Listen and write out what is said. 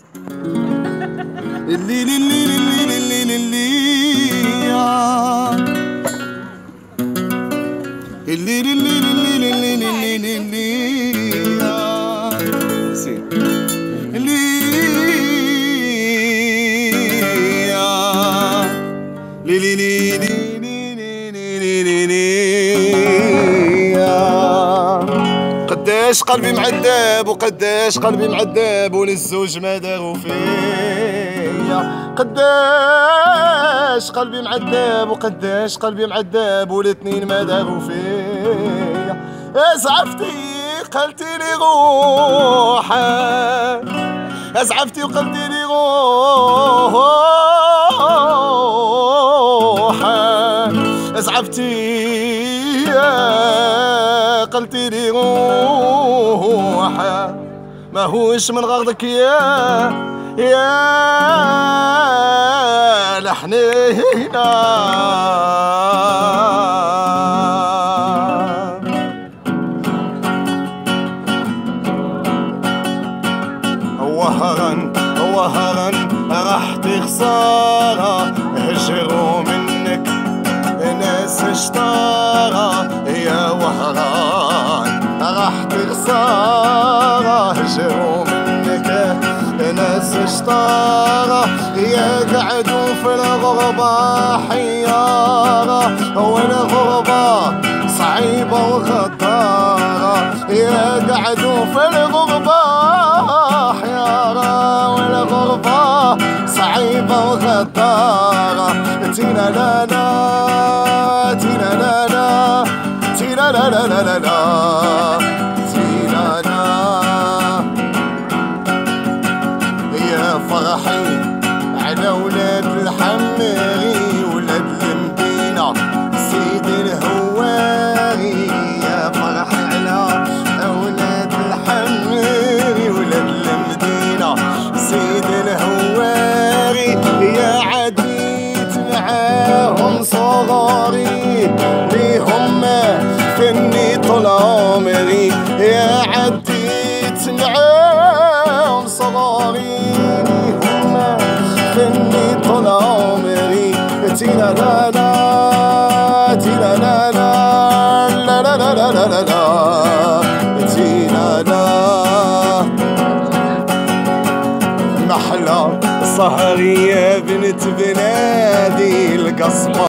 اللي لي لي لي لي لي لي اللي لي لي لي لي لي لي لي نسيت اللي لي لي لي لي لي قداش قلبي معذب وقداش قلبي معذب وللزوج ما داروا فيا قداش قلبي معذب وقداش قلبي معذب والاثنين ما داروا فيا اسعفتي قلتي لي روحي اسعفتي وقلتي لي روحي اسعفتي قلتي لي روحي ما هوش من غرضك يا الحنينة وهرا راحتي خسارة هجروا منك ناس اشتارة يا وهران راحتي خسارة هجروا منك ناس اشتارة يا قعدوا في الغربة حيارة والغربة صعيبة وغدارة يا قعدوا في الغربة حيارة والغربة صعيبة وغدارة تينا لا لا تينا لا لا تينا لا لا لا لا تينا لا يا فرحي على ولاد الحماري ولاد المدينة سيد الهواري يا فرحي على ولاد الحماري ولاد المدينة سيد الهواري يا عديت معاهم صغاري ليهم فني طول عمري يا عديت معاهم صغاري فني طول عمري تينا لا لا تينا لا لا لا لا لا لا لا لا تينا لا محلى سهري يا بنت بنادي القصبة